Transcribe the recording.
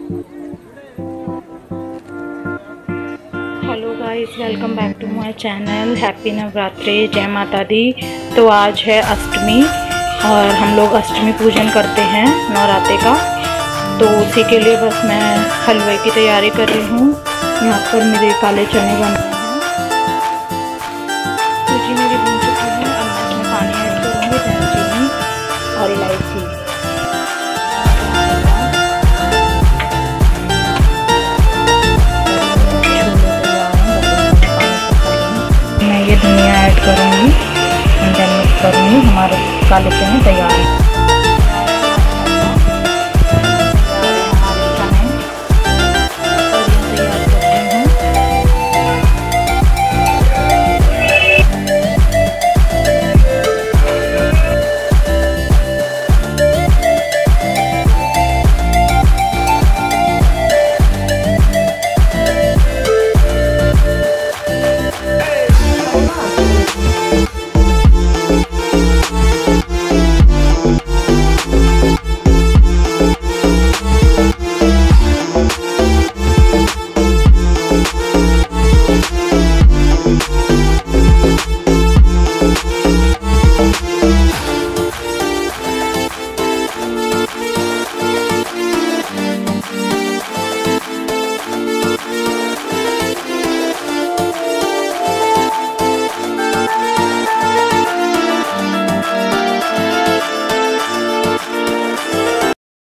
Hello guys, welcome back to my channel. Happy Navratri, जय माता दी। तो आज है अष्टमी और हम लोग अष्टमी पूजन करते हैं नवरात्रि का। तो उसी के लिए बस मैं हलवे की तैयारी कर रही हूँ। यहाँ पर मेरे काले चने बन रहे हैं। सूजी मेरी बन चुकी है। अब मैं इसमें पानी ऐड करूँगी, दालचीनी और इलायची। मैं ये धनिया ऐड करूँगी, मिक्स करूँगी। हमारे काले चने तैयार हैं।